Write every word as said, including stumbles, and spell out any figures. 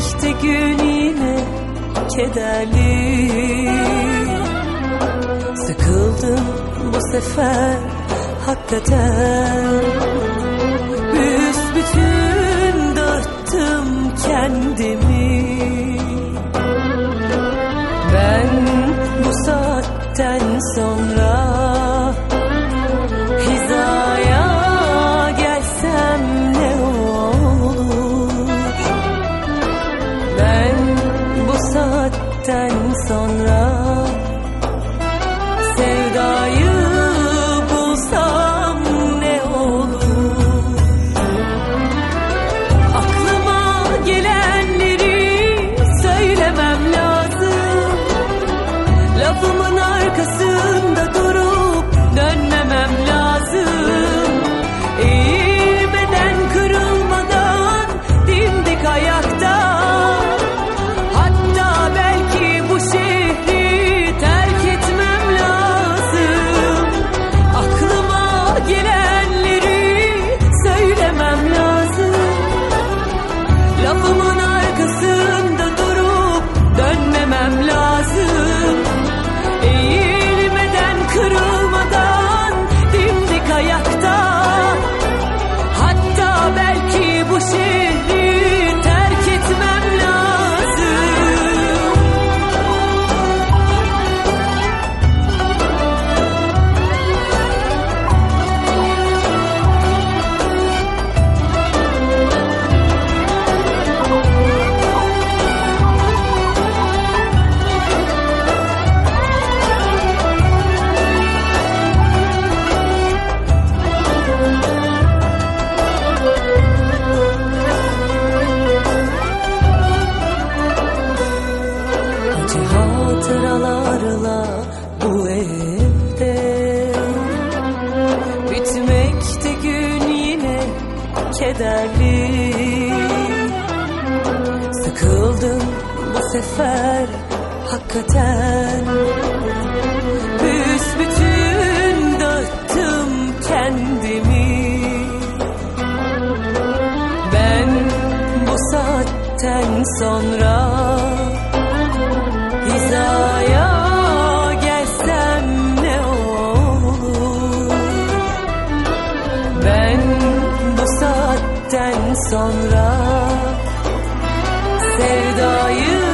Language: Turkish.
Bitmekte gün yine kederli. Sıkıldım bu sefer hakikaten. Büsbütün dağıttım kendimi. Ben bu saatten sonra hizaya gelsem ne olur? Ben bu saatten sonra sevdayı bulsam ne olur? Aklıma gelenleri söylemem lazım. Lafımın arkasında durup dönmemem lazım. Eğilmeden, kırılmadan dimdik ayakta. Hatta belki bu şehri terk etmem lazım. Aklıma gelenleri söylemem lazım. Lafımın arkasında durup dönmemem lazım. Eğilmeden, kırılmadan dimdik ayakta. Hatta belki bu şehri terk etmem lazım. Acı hatıralarla bu evde. Bitmekte gün yine kederli. Sıkıldım bu sefer hakikaten. Büsbütün dağıttım kendimi. Ben bu saatten sonra hizaya gelsem ne olur? Ben bu saatten sonra sevdayı